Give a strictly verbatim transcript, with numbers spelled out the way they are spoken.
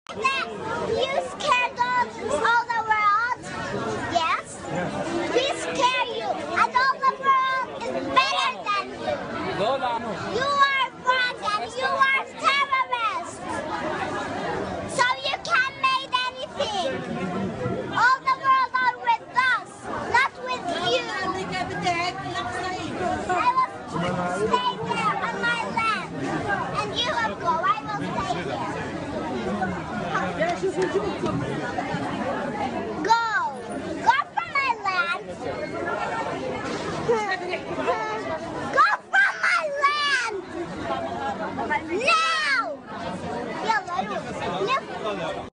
That you scared of all the world? Yes? We scare you, and all the world is better than you. You are wrong and you are terrorists. So you can't make anything. All the world are with us, not with you. I will stay there on my land, and you will go. I will stay here.